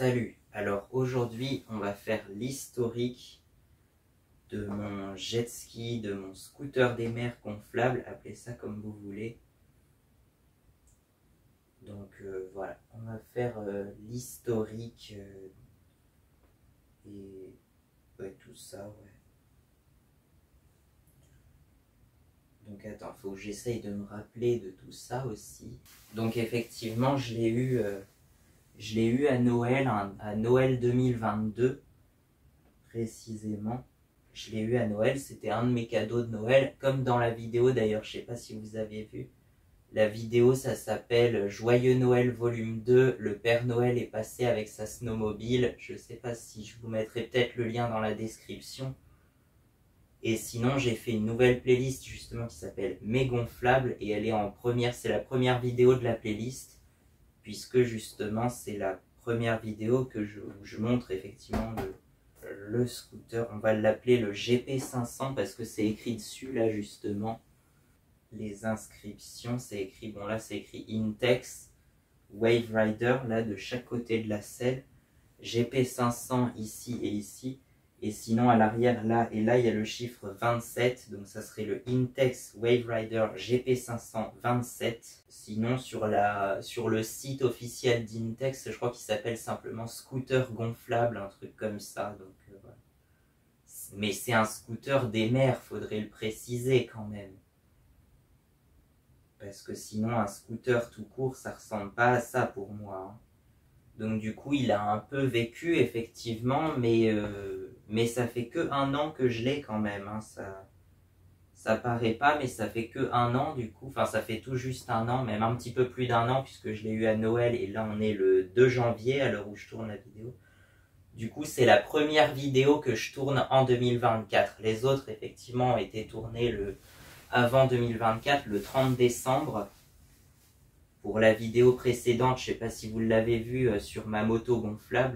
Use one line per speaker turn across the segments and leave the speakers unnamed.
Salut, alors aujourd'hui on va faire l'historique de mon jet ski, de mon scooter des mers gonflable, appelez ça comme vous voulez. Donc voilà, on va faire l'historique et ouais, tout ça, ouais. Donc attends, faut que j'essaye de me rappeler de tout ça aussi. Donc effectivement, je l'ai eu à Noël, à Noël 2022 précisément. Je l'ai eu à Noël, c'était un de mes cadeaux de Noël, comme dans la vidéo d'ailleurs, je sais pas si vous avez vu. La vidéo, ça s'appelle Joyeux Noël volume 2, le Père Noël est passé avec sa snowmobile. Je sais pas si je vous mettrai peut-être le lien dans la description. Et sinon, j'ai fait une nouvelle playlist justement qui s'appelle Mes gonflables et elle est en première, c'est la première vidéo de la playlist, puisque justement c'est la première vidéo que je montre effectivement le scooter. On va l'appeler le GP500 parce que c'est écrit dessus là justement. Les inscriptions, c'est écrit, bon là c'est écrit Intex, Wave Rider, là de chaque côté de la selle, GP500 ici et ici, et sinon à l'arrière là et là il y a le chiffre 27, donc ça serait le Intex Wave Rider GP500 27. Sinon sur le site officiel d'Intex, je crois qu'il s'appelle simplement scooter gonflable, un truc comme ça, donc voilà. Mais c'est un scooter des mers, faudrait le préciser quand même. Parce que sinon un scooter tout court ça ressemble pas à ça pour moi. Donc du coup il a un peu vécu effectivement, mais ça fait que 1 an que je l'ai quand même, hein. Ça paraît pas, mais ça fait que 1 an du coup, enfin ça fait tout juste 1 an, même un petit peu plus d'1 an puisque je l'ai eu à Noël et là on est le 2 janvier à l'heure où je tourne la vidéo. Du coup c'est la première vidéo que je tourne en 2024. Les autres effectivement ont été tournées avant 2024, le 30 décembre. Pour la vidéo précédente, je ne sais pas si vous l'avez vu sur ma moto gonflable,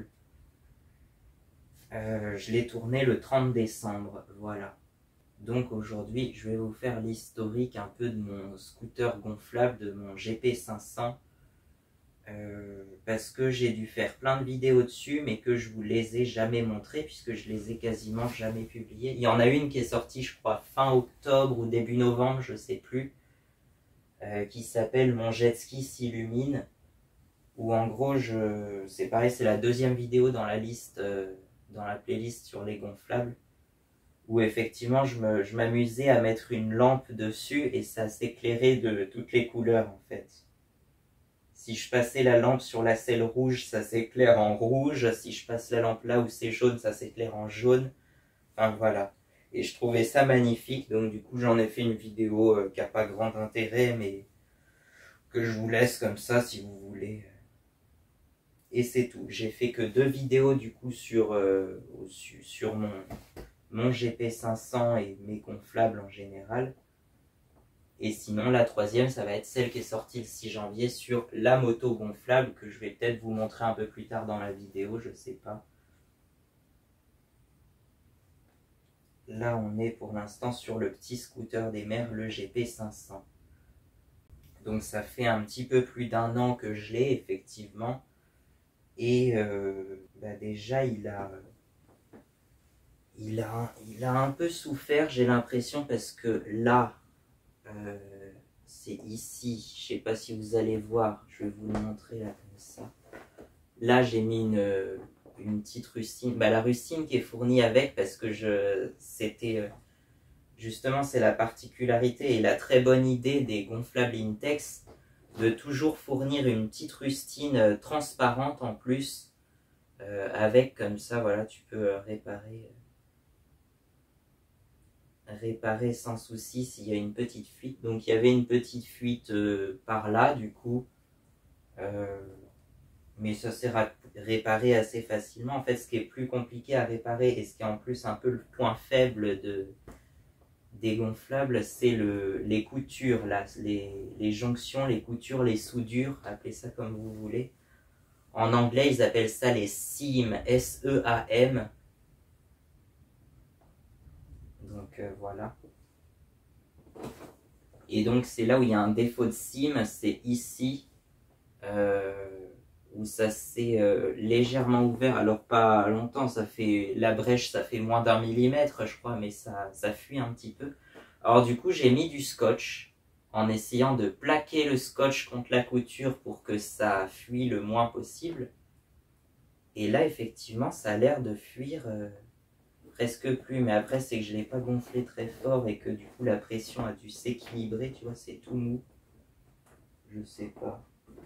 je l'ai tournée le 30 décembre, voilà. Donc aujourd'hui, je vais vous faire l'historique un peu de mon scooter gonflable, de mon GP500, parce que j'ai dû faire plein de vidéos dessus, mais que je vous les ai jamais montrées, puisque je les ai quasiment jamais publiées. Il y en a une qui est sortie, je crois, fin octobre ou début novembre, je sais plus, qui s'appelle Mon jet ski s'illumine, où en gros, c'est pareil, c'est la deuxième vidéo dans la liste, dans la playlist sur les gonflables, où effectivement je m'amusais à mettre une lampe dessus et ça s'éclairait de toutes les couleurs en fait. Si je passais la lampe sur la selle rouge, ça s'éclaire en rouge. Si je passe la lampe là où c'est jaune, ça s'éclaire en jaune. Enfin voilà. Et je trouvais ça magnifique, donc du coup j'en ai fait une vidéo qui n'a pas grand intérêt, mais que je vous laisse comme ça si vous voulez. Et c'est tout. J'ai fait que 2 vidéos du coup sur mon GP500 et mes gonflables en général. Et sinon la troisième, ça va être celle qui est sortie le 6 janvier sur la moto gonflable, que je vais peut-être vous montrer un peu plus tard dans la vidéo, je sais pas. Là on est pour l'instant sur le petit scooter des mers, le GP500. Donc ça fait un petit peu plus d'1 an que je l'ai effectivement. Et déjà il a un peu souffert, j'ai l'impression, parce que là, c'est ici, je sais pas si vous allez voir, je vais vous le montrer là comme ça. Là j'ai mis une petite rustine, la rustine qui est fournie avec, parce que c'était justement, c'est la particularité et la très bonne idée des gonflables Intex, de toujours fournir une petite rustine transparente en plus, avec comme ça, voilà, tu peux réparer sans souci s'il y a une petite fuite. Donc il y avait une petite fuite par là du coup, mais ça s'est réparé assez facilement. En fait, ce qui est plus compliqué à réparer et ce qui est en plus un peu le point faible des gonflables, c'est les coutures là, les jonctions, les coutures, les soudures, appelez ça comme vous voulez. En anglais ils appellent ça les seam, S-E-A-M. Donc voilà. Et donc c'est là où il y a un défaut de seam, c'est ici, où ça s'est légèrement ouvert, alors pas longtemps, la brèche ça fait moins d'1 millimètre je crois, mais ça fuit un petit peu. Alors du coup j'ai mis du scotch, en essayant de plaquer le scotch contre la couture pour que ça fuit le moins possible. Et là effectivement ça a l'air de fuir presque plus, mais après c'est que je l'ai pas gonflé très fort et que du coup la pression a dû s'équilibrer, tu vois, c'est tout mou. Je sais pas.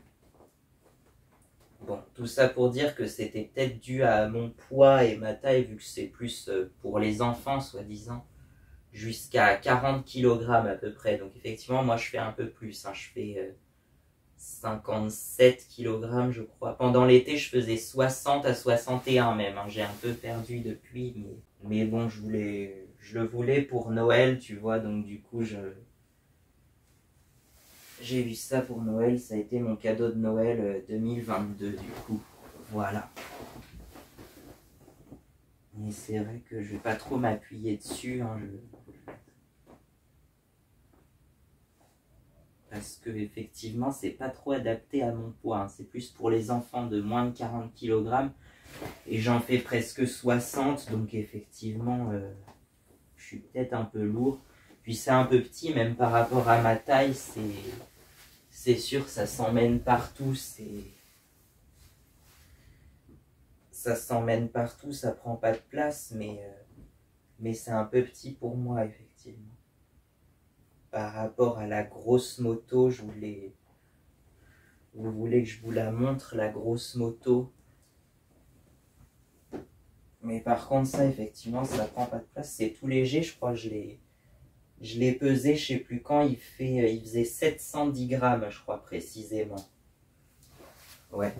Bon, tout ça pour dire que c'était peut-être dû à mon poids et ma taille, vu que c'est plus pour les enfants, soi-disant, jusqu'à 40 kg à peu près. Donc effectivement, moi je fais un peu plus, hein. Je fais 57 kg, je crois. Pendant l'été, je faisais 60 à 61 même, hein. J'ai un peu perdu depuis, mais bon, je le voulais pour Noël, tu vois, donc du coup, j'ai eu ça pour Noël, ça a été mon cadeau de Noël 2022 du coup. Voilà. Et c'est vrai que je vais pas trop m'appuyer dessus, hein, parce que effectivement c'est pas trop adapté à mon poids, hein. C'est plus pour les enfants de moins de 40 kg et j'en fais presque 60, donc effectivement je suis peut-être un peu lourd. Puis c'est un peu petit, même par rapport à ma taille, c'est sûr, ça s'emmène partout, ça s'emmène partout, ça prend pas de place, mais c'est un peu petit pour moi, effectivement. Par rapport à la grosse moto, vous voulez que je vous la montre, la grosse moto? Mais par contre, ça, effectivement, ça prend pas de place, c'est tout léger, je crois que je l'ai pesé, je sais plus quand, il faisait 710 grammes, je crois, précisément. Ouais.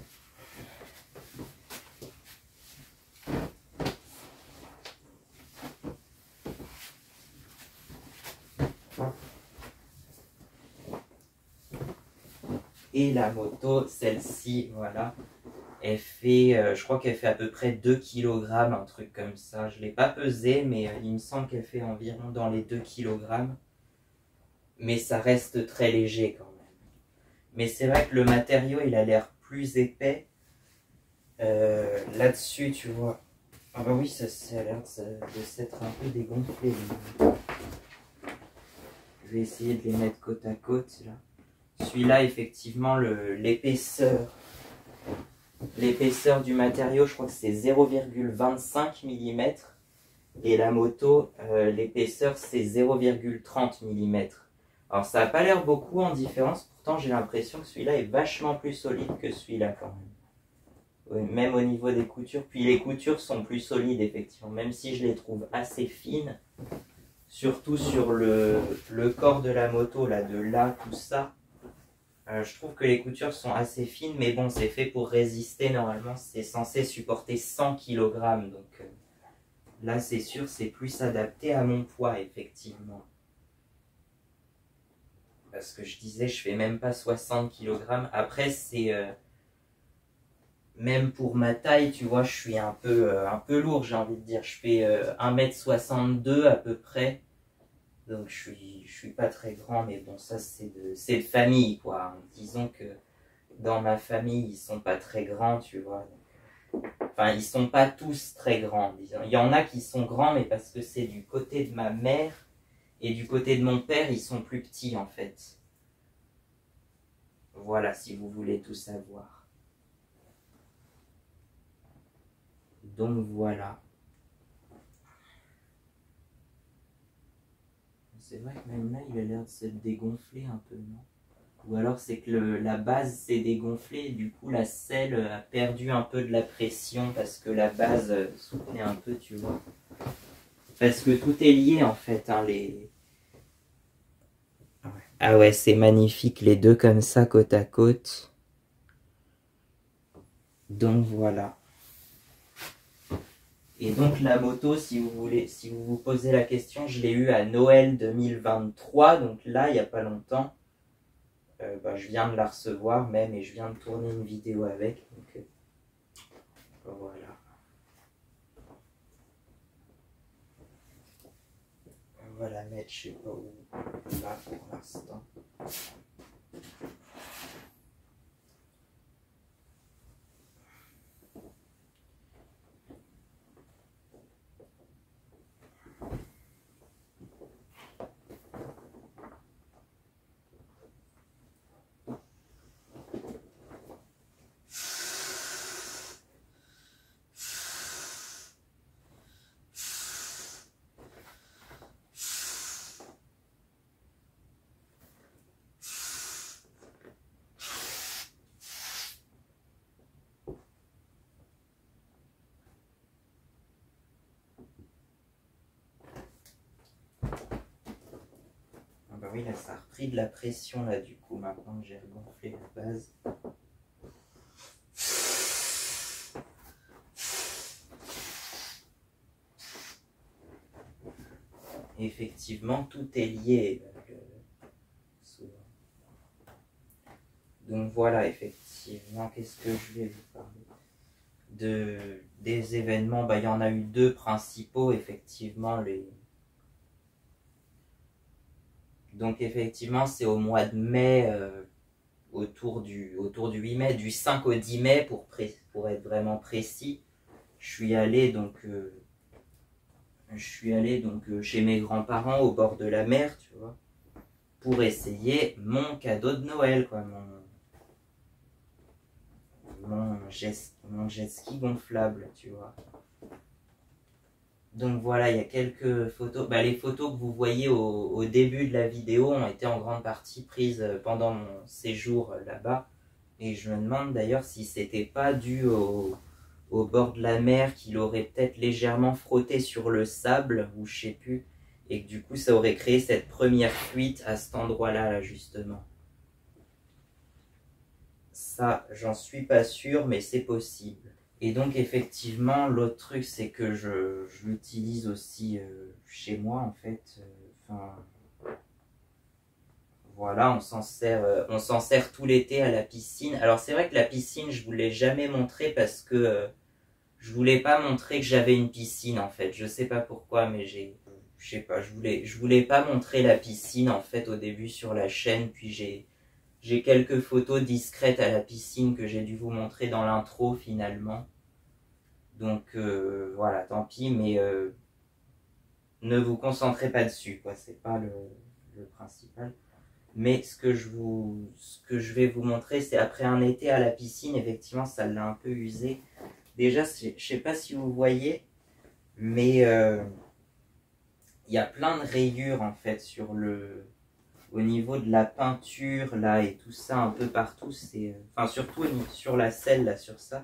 Et la moto, celle-ci, voilà, elle fait, je crois qu'elle fait à peu près 2 kg, un truc comme ça. Je ne l'ai pas pesé, mais il me semble qu'elle fait environ dans les 2 kg. Mais ça reste très léger quand même. Mais c'est vrai que le matériau, il a l'air plus épais. Là-dessus, tu vois. Ah bah oui, ça a l'air de s'être un peu dégonflé. Je vais essayer de les mettre côte à côte, là. Celui-là, effectivement, l'épaisseur du matériau, je crois que c'est 0,25 mm. Et la moto, l'épaisseur, c'est 0,30 mm. Alors, ça n'a pas l'air beaucoup en différence. Pourtant, j'ai l'impression que celui-là est vachement plus solide que celui-là, quand même. Ouais, même au niveau des coutures. Puis les coutures sont plus solides, effectivement. Même si je les trouve assez fines. Surtout sur le corps de la moto, là, de là, tout ça. Je trouve que les coutures sont assez fines, mais bon, c'est fait pour résister normalement. C'est censé supporter 100 kg, donc là, c'est sûr, c'est plus adapté à mon poids, effectivement. Parce que je disais, je fais même pas 60 kg. Après, c'est même pour ma taille, tu vois, je suis un peu lourd, j'ai envie de dire. Je fais 1m62 à peu près. Donc je suis pas très grand, mais bon, ça c'est de famille, quoi. Disons que dans ma famille, ils sont pas très grands, tu vois. Enfin, ils sont pas tous très grands, disons. Il y en a qui sont grands, mais parce que c'est du côté de ma mère et du côté de mon père, ils sont plus petits, en fait. Voilà, si vous voulez tout savoir. Donc voilà. C'est vrai que même là, il a l'air de se dégonfler un peu, non? Ou alors c'est que la base s'est dégonflée et du coup la selle a perdu un peu de la pression parce que la base soutenait un peu, tu vois. Parce que tout est lié en fait, hein, Ah ouais, c'est magnifique, les deux comme ça, côte à côte. Donc voilà. Et donc la moto, si vous voulez, si vous vous posez la question, je l'ai eue à Noël 2023, donc là, il n'y a pas longtemps. Je viens de la recevoir même et je viens de tourner une vidéo avec. Donc, voilà. On va la mettre, je sais pas où, là pour l'instant. oui, là, ça a repris de la pression, là, du coup, maintenant que j'ai regonflé la base. Effectivement, tout est lié. Donc voilà, effectivement, qu'est-ce que je vais vous parler des événements, bah, il y en a eu deux principaux, effectivement. Donc effectivement, c'est au mois de mai, autour du 8 mai, du 5 au 10 mai, pour être vraiment précis. Je suis allé donc, chez mes grands-parents au bord de la mer, tu vois, pour essayer mon cadeau de Noël, quoi, mon jet ski gonflable, tu vois. Donc voilà, il y a quelques photos. Bah, les photos que vous voyez au début de la vidéo ont été en grande partie prises pendant mon séjour là-bas. Et je me demande d'ailleurs si c'était pas dû au bord de la mer, qu'il aurait peut-être légèrement frotté sur le sable, ou je sais plus, et que du coup ça aurait créé cette première fuite à cet endroit-là, là, justement. Ça, j'en suis pas sûr, mais c'est possible. Et donc effectivement, l'autre truc, c'est que je l'utilise aussi chez moi, en fait. Voilà, on s'en sert tout l'été à la piscine. Alors c'est vrai que la piscine, je vous l'ai jamais montré parce que je voulais pas montrer que j'avais une piscine, en fait. Je sais pas pourquoi, mais je sais pas, je voulais pas montrer la piscine, en fait, au début sur la chaîne. Puis j'ai quelques photos discrètes à la piscine que j'ai dû vous montrer dans l'intro, finalement. Donc voilà, tant pis, mais ne vous concentrez pas dessus, quoi. C'est pas le principal. Mais ce que je vais vous montrer, c'est après un été à la piscine, effectivement, ça l'a un peu usé. Déjà, je sais pas si vous voyez, mais il y a plein de rayures, en fait, au niveau de la peinture, là, et tout ça, un peu partout. Enfin, surtout sur la selle, là, sur ça.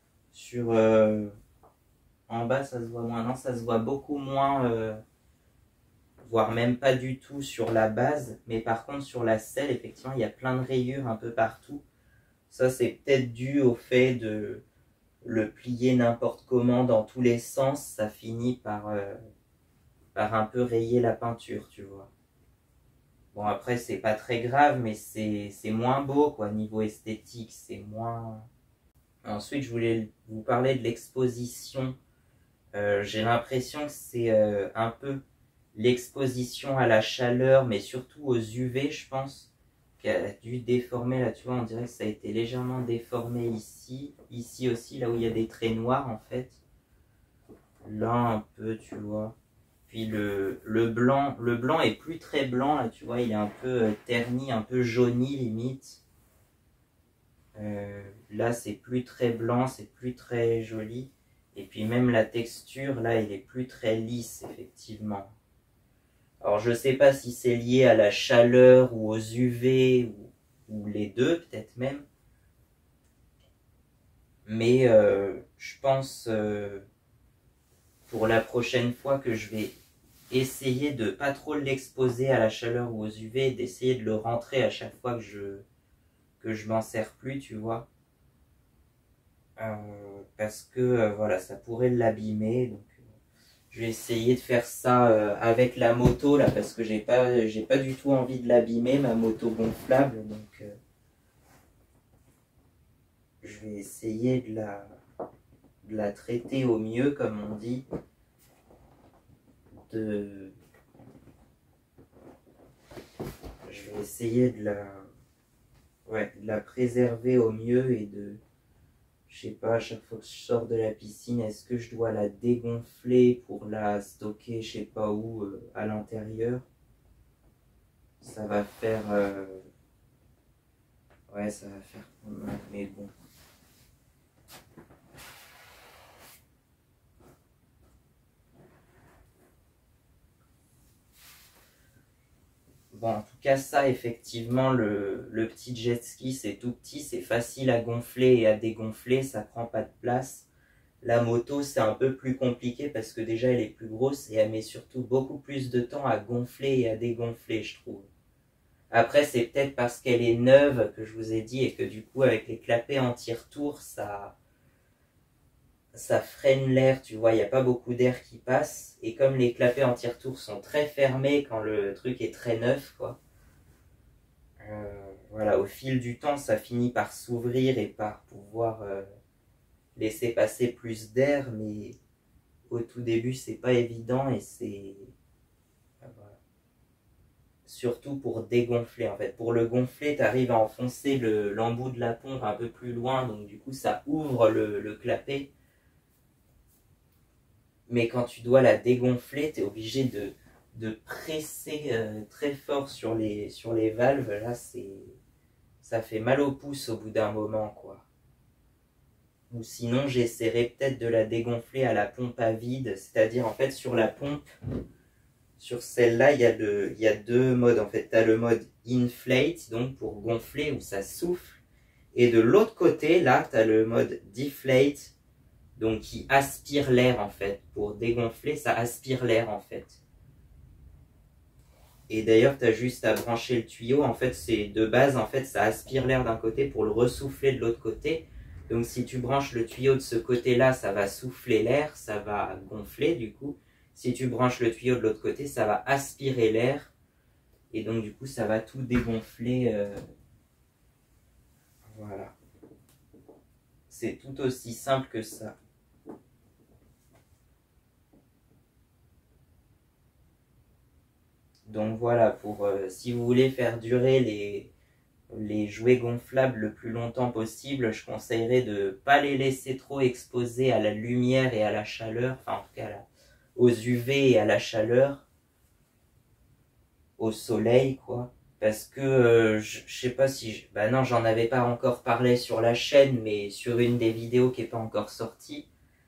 En bas, ça se voit moins. Non, ça se voit beaucoup moins, voire même pas du tout sur la base. Mais par contre, sur la selle, effectivement, il y a plein de rayures un peu partout. Ça, c'est peut-être dû au fait de le plier n'importe comment dans tous les sens. Ça finit par un peu rayer la peinture, tu vois. Bon, après, c'est pas très grave, mais c'est moins beau, quoi, niveau esthétique. C'est moins... Ensuite, je voulais vous parler de l'exposition. J'ai l'impression que c'est un peu l'exposition à la chaleur, mais surtout aux UV, je pense, qui a dû déformer, là, tu vois, on dirait que ça a été légèrement déformé ici. Ici aussi, là où il y a des traits noirs, en fait. Là, un peu, tu vois. Puis le blanc est plus très blanc, là, tu vois, il est un peu terni, un peu jauni, limite. Là, c'est plus très blanc, c'est plus très joli. Et puis même la texture, là, il est plus très lisse, effectivement. Alors, je sais pas si c'est lié à la chaleur ou aux UV, ou les deux, peut-être même. Mais je pense, pour la prochaine fois, que je vais essayer de pas trop l'exposer à la chaleur ou aux UV, d'essayer de le rentrer à chaque fois que je m'en sers plus, tu vois. Parce que voilà, ça pourrait l'abîmer. Donc je vais essayer de faire ça avec la moto là, parce que j'ai pas du tout envie de l'abîmer, ma moto gonflable. Donc je vais essayer de la traiter au mieux, comme on dit. Je vais essayer de la préserver au mieux et je sais pas, à chaque fois que je sors de la piscine, est-ce que je dois la dégonfler pour la stocker, je sais pas où, à l'intérieur? Ça va faire... ouais, ça va faire... Mais bon. Bon, en tout cas, ça, effectivement, le petit jet ski, c'est tout petit, c'est facile à gonfler et à dégonfler, ça prend pas de place. La moto, c'est un peu plus compliqué parce que déjà, elle est plus grosse et elle met surtout beaucoup plus de temps à gonfler et à dégonfler, je trouve. Après, c'est peut-être parce qu'elle est neuve que je vous ai dit et que du coup, avec les clapets anti-retour, ça freine l'air, tu vois, il n'y a pas beaucoup d'air qui passe. Et comme les clapets anti-retour sont très fermés quand le truc est très neuf, quoi. Voilà, au fil du temps, ça finit par s'ouvrir et par pouvoir laisser passer plus d'air, mais au tout début, c'est pas évident et c'est... Voilà. Surtout pour dégonfler, en fait. Pour le gonfler, tu arrives à enfoncer l'embout de la pompe un peu plus loin, donc du coup, ça ouvre le clapet. Mais quand tu dois la dégonfler, tu es obligé de presser très fort sur les valves. Là, ça fait mal au pouce au bout d'un moment, quoi. Ou sinon, j'essaierai peut-être de la dégonfler à la pompe à vide, c'est-à-dire en fait sur la pompe, sur celle-là, il y a deux modes. En fait, tu as le mode inflate, donc pour gonfler, où ça souffle. Et de l'autre côté, là, tu as le mode deflate, donc qui aspire l'air en fait. Pour dégonfler, ça aspire l'air en fait. Et d'ailleurs, tu as juste à brancher le tuyau. En fait, c'est de base, en fait, ça aspire l'air d'un côté pour le ressouffler de l'autre côté. Donc si tu branches le tuyau de ce côté-là, ça va souffler l'air, ça va gonfler du coup. Si tu branches le tuyau de l'autre côté, ça va aspirer l'air. Et donc du coup, ça va tout dégonfler. Voilà. C'est tout aussi simple que ça. Donc voilà, pour si vous voulez faire durer les jouets gonflables le plus longtemps possible, je conseillerais de ne pas les laisser trop exposés à la lumière et à la chaleur, enfin en tout cas aux UV et à la chaleur, au soleil quoi. Parce que je sais pas si... Bah non, j'en avais pas encore parlé sur la chaîne, mais sur une des vidéos qui n'est pas encore sortie,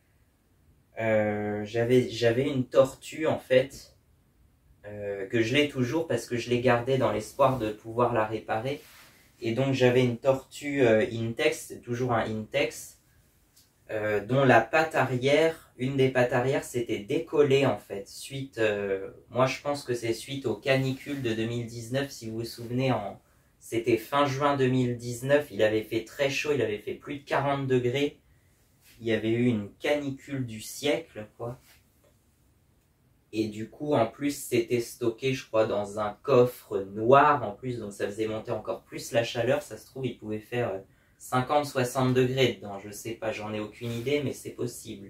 j'avais une tortue en fait, que je l'ai toujours parce que je l'ai gardée dans l'espoir de pouvoir la réparer. Et donc j'avais une tortue Intex, c'est toujours un Intex, dont la patte arrière, une des pattes arrière s'était décollée en fait. Suite, moi je pense que c'est suite aux canicules de 2019, si vous vous souvenez, c'était fin juin 2019, il avait fait très chaud, il avait fait plus de 40 degrés. Il y avait eu une canicule du siècle, quoi. Et du coup, en plus, c'était stocké, je crois, dans un coffre noir, en plus, donc ça faisait monter encore plus la chaleur. Ça se trouve, il pouvait faire 50-60 degrés dedans. Je sais pas, j'en ai aucune idée, mais c'est possible.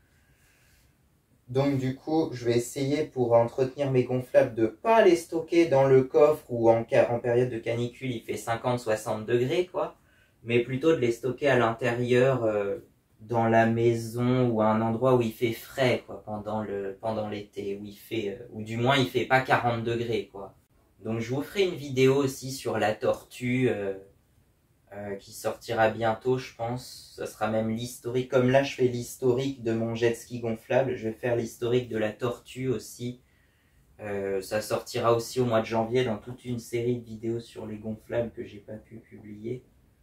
Donc du coup, je vais essayer pour entretenir mes gonflables de ne pas les stocker dans le coffre où en période de canicule, il fait 50-60 degrés, quoi. Mais plutôt de les stocker à l'intérieur, dans la maison ou à un endroit où il fait frais quoi, pendant l'été, ou du moins il fait pas 40 degrés quoi. Donc je vous ferai une vidéo aussi sur la tortue qui sortira bientôt je pense. Ça sera même l'historique, comme là je fais l'historique de mon jet ski gonflable, je vais faire l'historique de la tortue aussi. Ça sortira aussi au mois de janvier dans toute une série de vidéos sur les gonflables que j'ai pas pu publier.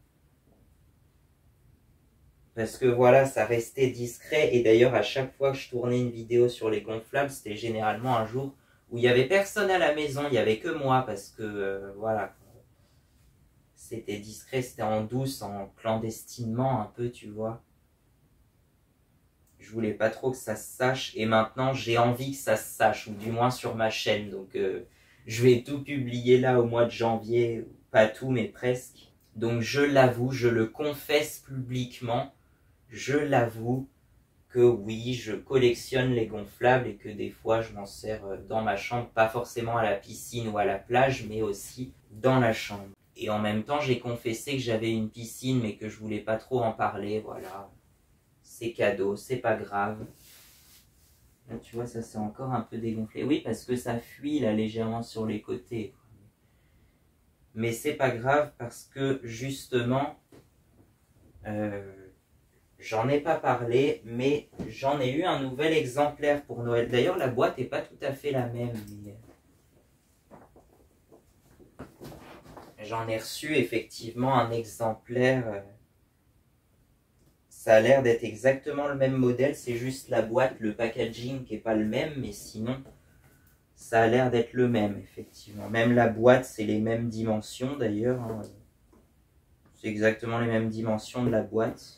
Parce que voilà, ça restait discret. Et d'ailleurs, à chaque fois que je tournais une vidéo sur les gonflables, c'était généralement un jour où il n'y avait personne à la maison, il n'y avait que moi. Parce que, voilà, c'était discret, c'était en douce, en clandestinement un peu, tu vois. Je voulais pas trop que ça se sache. Et maintenant, j'ai envie que ça se sache, ou du moins sur ma chaîne. Donc, je vais tout publier là au mois de janvier. Pas tout, mais presque. Donc, je l'avoue, je le confesse publiquement. Je l'avoue que oui, je collectionne les gonflables et que des fois je m'en sers dans ma chambre, pas forcément à la piscine ou à la plage, mais aussi dans la chambre. Et en même temps, j'ai confessé que j'avais une piscine, mais que je voulais pas trop en parler, voilà. C'est cadeau, c'est pas grave. Là, tu vois, ça c'est encore un peu dégonflé. Oui, parce que ça fuit là légèrement sur les côtés. Mais c'est pas grave parce que justement... j'en ai pas parlé, mais j'en ai eu un nouvel exemplaire pour Noël. D'ailleurs, la boîte n'est pas tout à fait la même. J'en ai reçu effectivement un exemplaire. Ça a l'air d'être exactement le même modèle, c'est juste la boîte, le packaging qui n'est pas le même, mais sinon, Ça a l'air d'être le même, effectivement. Même la boîte, c'est les mêmes dimensions d'ailleurs, hein. C'est exactement les mêmes dimensions de la boîte.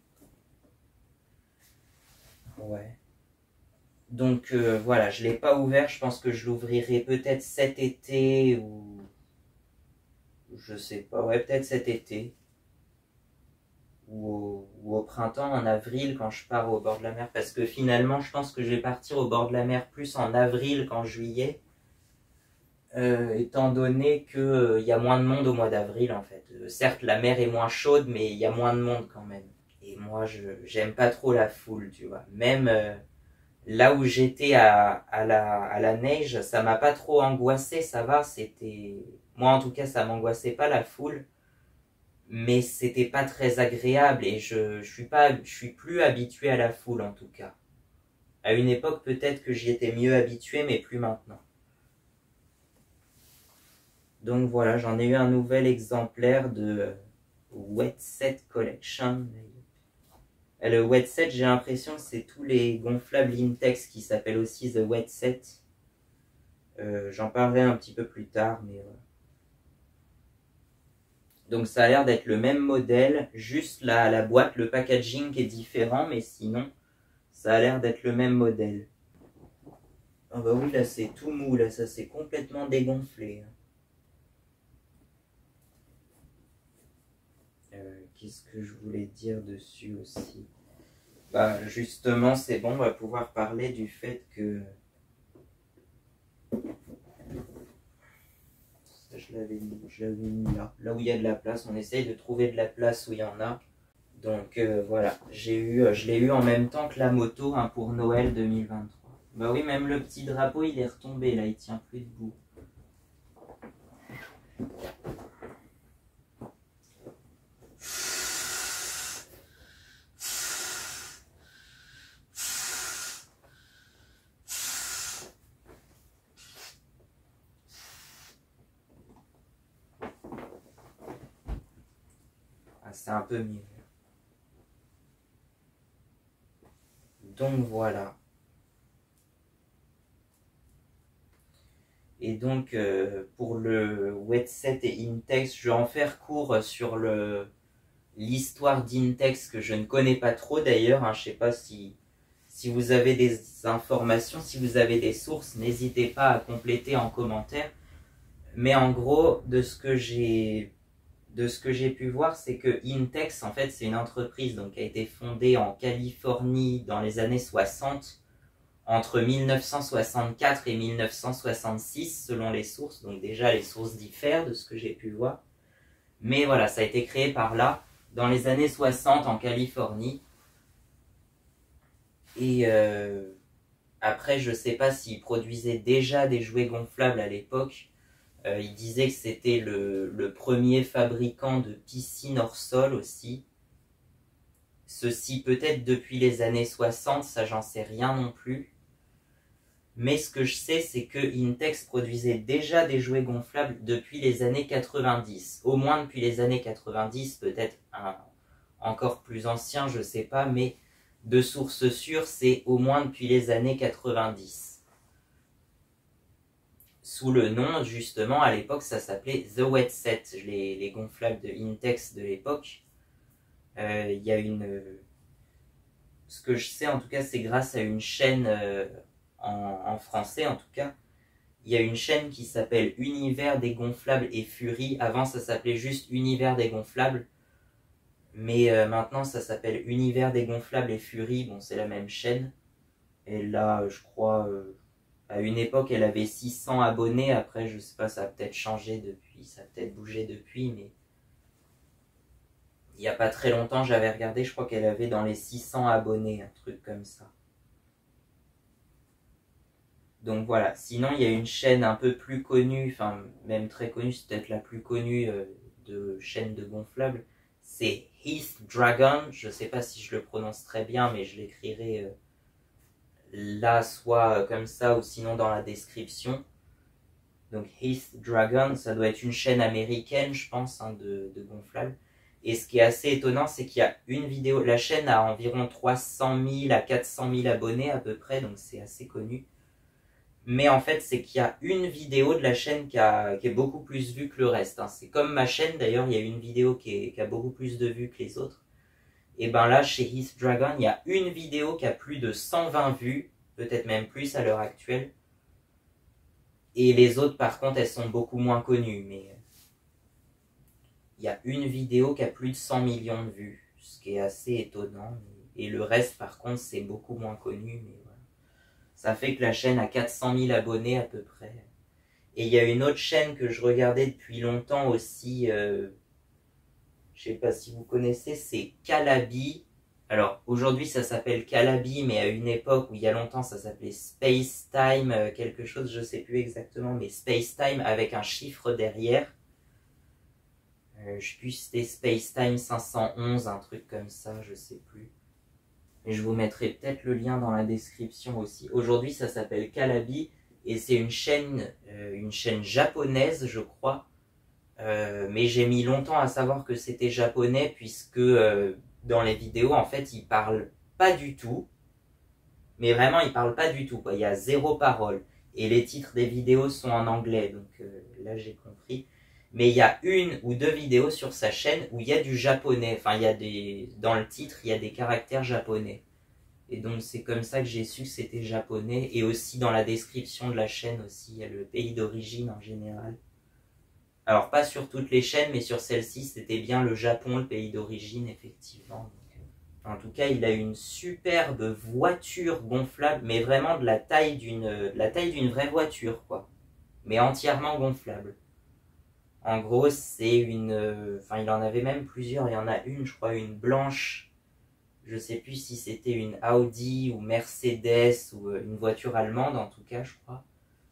Ouais. Donc voilà, je ne l'ai pas ouvert. Je pense que je l'ouvrirai peut-être cet été ou... Je sais pas, ouais, peut-être cet été. Ou au printemps, en avril, quand je pars au bord de la mer. Parce que finalement, je pense que je vais partir au bord de la mer plus en avril qu'en juillet. Étant donné qu'il y a moins de monde au mois d'avril, en fait. Certes, la mer est moins chaude, mais il y a moins de monde quand même. Et moi, j'aime pas trop la foule, tu vois. Même là où j'étais à la neige, ça m'a pas trop angoissé, ça va. Moi, en tout cas, ça m'angoissait pas la foule. Mais c'était pas très agréable et je suis plus habitué à la foule en tout cas. À une époque, peut-être que j'y étais mieux habitué, mais plus maintenant. Donc voilà, j'en ai eu un nouvel exemplaire de Wet Set Collection. Le Wet Set, j'ai l'impression que c'est tous les gonflables Intex qui s'appellent aussi The Wet Set. J'en parlerai un petit peu plus tard, mais voilà. Donc ça a l'air d'être le même modèle, juste la boîte, le packaging est différent, mais sinon, ça a l'air d'être le même modèle. Ah bah oui, là c'est tout mou, là ça s'est complètement dégonflé. Qu'est-ce que je voulais dire dessus aussi? Bah justement, c'est bon, on va pouvoir parler du fait que... Ça, je l'avais mis là. Là où il y a de la place, on essaye de trouver de la place où il y en a. Donc voilà, je l'ai eu en même temps que la moto, hein, pour Noël 2023. Bah oui, même le petit drapeau, il est retombé là, il tient plus debout. Ah, c'est un peu mieux. Donc voilà. Et donc pour le Wet Set et Intex, je vais en faire court sur l'histoire d'Intex que je ne connais pas trop d'ailleurs, hein. Je ne sais pas si vous avez des informations, si vous avez des sources, n'hésitez pas à compléter en commentaire. Mais en gros, de ce que j'ai pu voir, c'est que Intex, en fait, c'est une entreprise donc, qui a été fondée en Californie dans les années 60, entre 1964 et 1966, selon les sources. Donc déjà, les sources diffèrent de ce que j'ai pu voir. Mais voilà, ça a été créé par là, dans les années 60 en Californie. Et après, je ne sais pas s'ils produisaient déjà des jouets gonflables à l'époque. Il disait que c'était le premier fabricant de piscines hors sol aussi. Ceci peut-être depuis les années 60, ça j'en sais rien non plus. Mais ce que je sais, c'est que Intex produisait déjà des jouets gonflables depuis les années 90. Au moins depuis les années 90, peut-être encore plus ancien, je sais pas, mais de source sûre, c'est au moins depuis les années 90. Sous le nom, justement, à l'époque, ça s'appelait The Wet Set, les gonflables de Intex de l'époque. Il y a ce que je sais, en tout cas, c'est grâce à une chaîne en français, en tout cas. Il y a une chaîne qui s'appelle Univers des gonflables et Fury. Avant, ça s'appelait juste Univers des gonflables. Mais maintenant, ça s'appelle Univers des gonflables et Fury. Bon, c'est la même chaîne. Et là, je crois... à une époque, elle avait 600 abonnés. Après, je sais pas, ça a peut-être changé depuis, ça a peut-être bougé depuis, mais il n'y a pas très longtemps, j'avais regardé, je crois qu'elle avait dans les 600 abonnés, un truc comme ça. Donc voilà, sinon il y a une chaîne un peu plus connue, enfin même très connue, c'est peut-être la plus connue de chaîne de gonflables, c'est Heath Dragon. Je sais pas si je le prononce très bien, mais je l'écrirai là, soit comme ça, ou sinon dans la description. Donc Heath Dragon, ça doit être une chaîne américaine, je pense, hein, de gonflables. Et ce qui est assez étonnant, c'est qu'il y a une vidéo, la chaîne a environ 300 000 à 400 000 abonnés à peu près, donc c'est assez connu. Mais en fait, c'est qu'il y a une vidéo de la chaîne qui est beaucoup plus vue que le reste. Hein. C'est comme ma chaîne, d'ailleurs, il y a une vidéo qui a beaucoup plus de vues que les autres. Et ben là, chez Heath Dragon, il y a une vidéo qui a plus de 120 vues, peut-être même plus à l'heure actuelle. Et les autres, par contre, elles sont beaucoup moins connues. Mais il y a une vidéo qui a plus de 100 millions de vues, ce qui est assez étonnant. Et le reste, par contre, c'est beaucoup moins connu. Mais voilà. Ça fait que la chaîne a 400 000 abonnés à peu près. Et il y a une autre chaîne que je regardais depuis longtemps aussi, je sais pas si vous connaissez, c'est Calabi. Alors aujourd'hui ça s'appelle Calabi, mais à une époque où il y a longtemps ça s'appelait Space Time quelque chose, je sais plus exactement, mais Space Time avec un chiffre derrière. Je sais plus si c'était Space Time 511, un truc comme ça, je sais plus. Et je vous mettrai peut-être le lien dans la description aussi. Aujourd'hui ça s'appelle Calabi et c'est une chaîne japonaise je crois. Mais j'ai mis longtemps à savoir que c'était japonais puisque dans les vidéos en fait ils parlent pas du tout, mais vraiment ils parlent pas du tout quoi. Il y a zéro parole et les titres des vidéos sont en anglais donc là j'ai compris. Mais il y a une ou deux vidéos sur sa chaîne où il y a du japonais, enfin il y a dans le titre il y a des caractères japonais et donc c'est comme ça que j'ai su que c'était japonais. Et aussi dans la description de la chaîne aussi il y a le pays d'origine en général. Alors pas sur toutes les chaînes, mais sur celle-ci, c'était bien le Japon, le pays d'origine, effectivement. Donc, en tout cas, il a une superbe voiture gonflable, mais vraiment de la taille d'une vraie voiture, quoi. Mais entièrement gonflable. En gros, c'est enfin, il en avait même plusieurs. Il y en a une, je crois, une blanche. Je sais plus si c'était une Audi ou Mercedes ou une voiture allemande, en tout cas, je crois.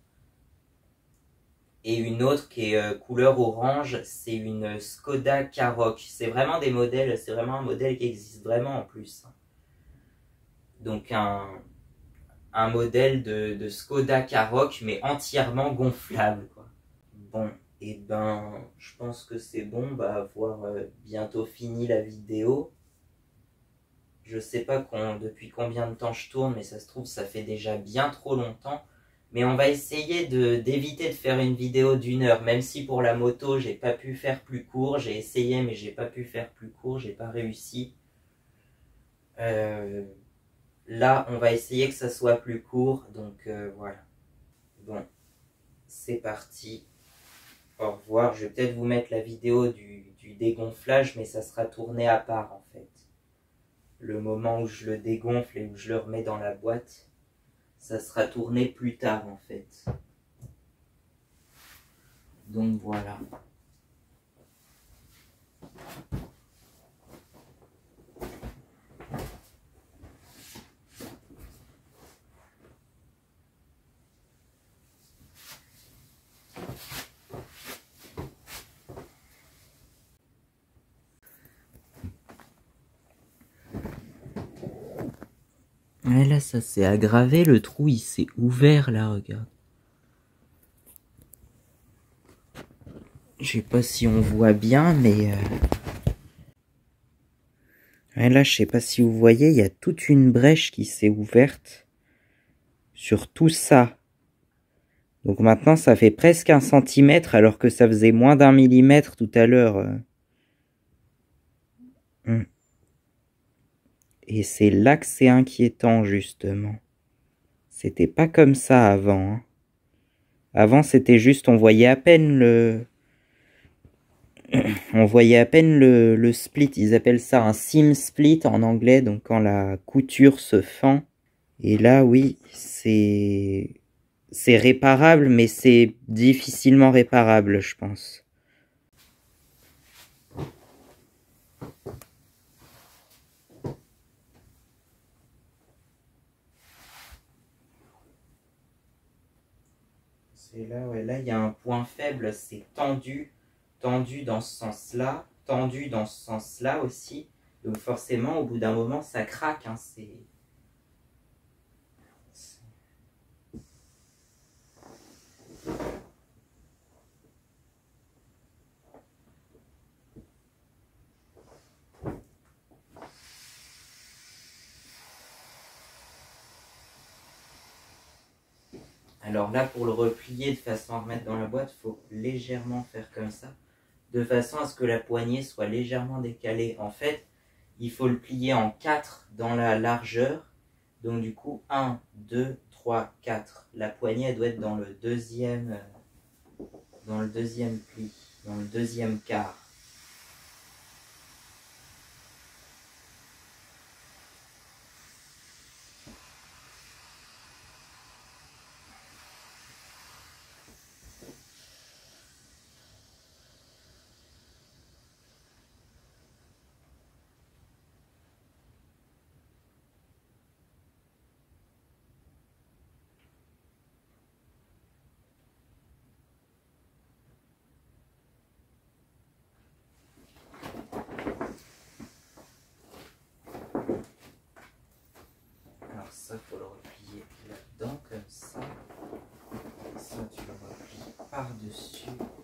Et une autre qui est couleur orange, c'est une Skoda Karoq. C'est vraiment des modèles, c'est vraiment un modèle qui existe vraiment en plus. Donc un modèle de Skoda Karoq, mais entièrement gonflable, quoi. Bon, et ben, je pense que c'est bon, on va avoir bientôt fini la vidéo. Je sais pas depuis combien de temps je tourne, mais ça se trouve, ça fait déjà bien trop longtemps. Mais on va essayer d'éviter de faire une vidéo d'une heure, même si pour la moto, j'ai pas pu faire plus court. J'ai essayé, mais j'ai pas pu faire plus court, j'ai pas réussi. Là, on va essayer que ça soit plus court, donc voilà. Bon, c'est parti. Au revoir. Je vais peut-être vous mettre la vidéo du dégonflage, mais ça sera tourné à part en fait. Le moment où je le dégonfle et où je le remets dans la boîte. Ça sera tourné plus tard en fait. Donc voilà. Et là ça s'est aggravé, le trou il s'est ouvert là, regarde. Je sais pas si on voit bien, mais là, je sais pas si vous voyez, il y a toute une brèche qui s'est ouverte sur tout ça. Donc maintenant, ça fait presque 1 centimètre, alors que ça faisait moins d'1 millimètre tout à l'heure. Et c'est là que c'est inquiétant, justement. C'était pas comme ça avant. Hein. Avant, c'était juste, on voyait à peine le split. Ils appellent ça un seam split en anglais, donc quand la couture se fend. Et là, oui, c'est réparable, mais c'est difficilement réparable, je pense. C'est là, ouais, là, il y a un point faible, c'est tendu, tendu dans ce sens-là, tendu dans ce sens-là aussi. Donc forcément, au bout d'un moment, ça craque, hein, Alors là, pour le replier de façon à remettre dans la boîte, il faut légèrement faire comme ça, de façon à ce que la poignée soit légèrement décalée. En fait, il faut le plier en 4 dans la largeur. Donc du coup, 1, 2, 3, 4. La poignée, elle doit être dans le deuxième pli, dans le deuxième quart. Alors ça, il faut le replier là-dedans, comme ça. Ça, tu le replies par-dessus.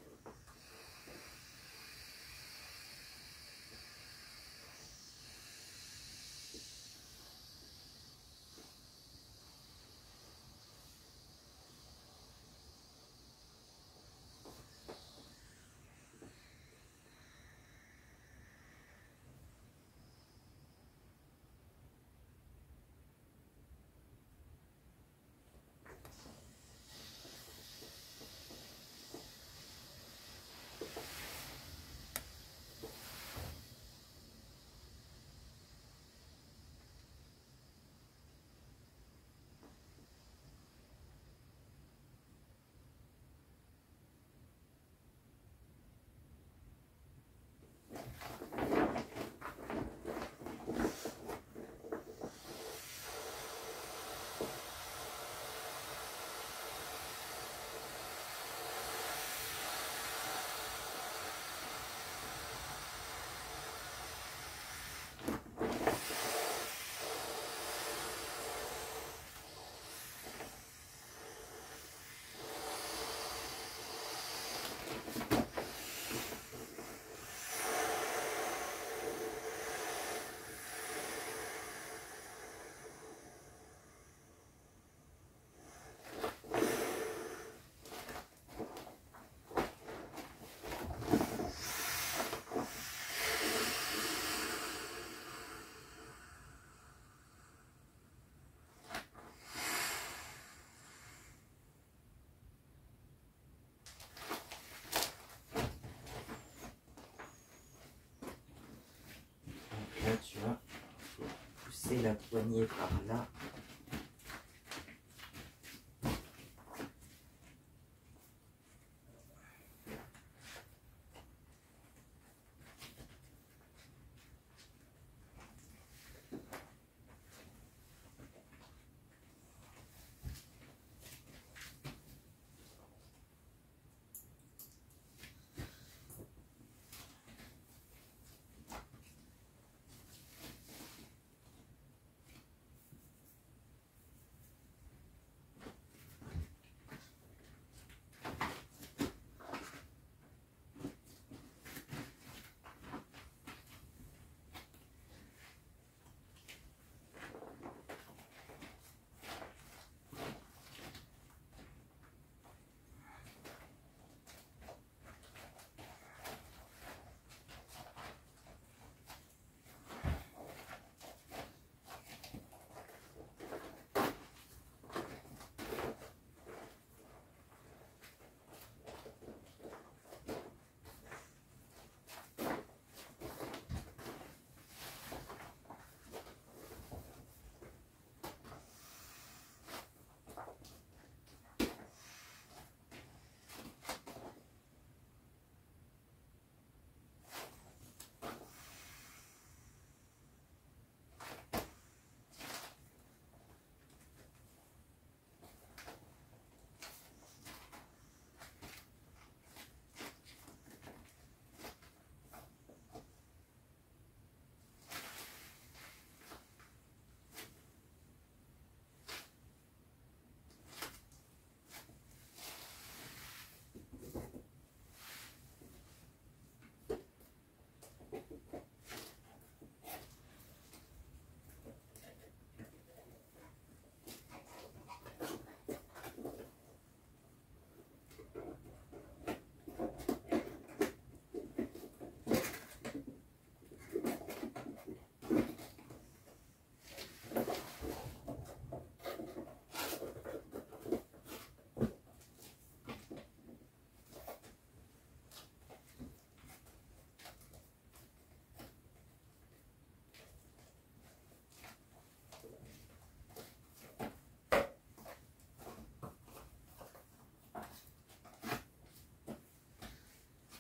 Là, tu vois, il faut pousser la poignée par là.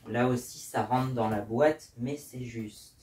Là aussi, ça rentre dans la boîte, mais c'est juste.